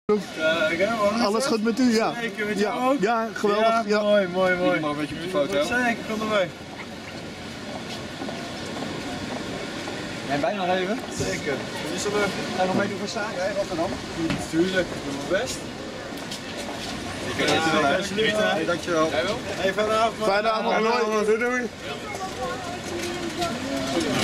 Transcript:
Alles goed met u? Ja. Zeker, met jou ook? Ja, geweldig. Ja, mooi. Ik mag een beetje op de foto. Zeker, kom erbij. En bijna nog even. Zeker. Is er leuk? Ga je nog meedoen voor zaken, hè, Rotterdam? Tuurlijk, ik doe mijn best. Alsjeblieft, hè. Dankjewel. Hey, fijne avond. Fijne avond, Doei. doei.